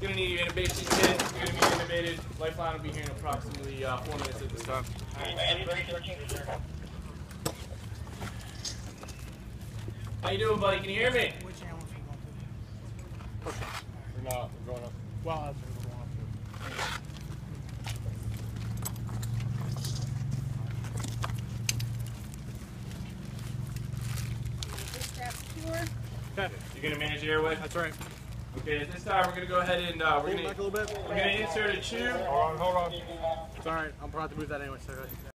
Going to need your intubation kit. You're going to be intubated. Lifeline will be here in approximately 4 minutes at this time. How you doing, buddy? Can you hear me? Which ambulance are you going to? We're not. We're going up. Well, that's what we're going up to. Okay. You're going to manage the airway? That's right. Okay, at this time we're going to go ahead and we're going to insert a tube. Hold on. It's all right. I'm about to move that anyway. So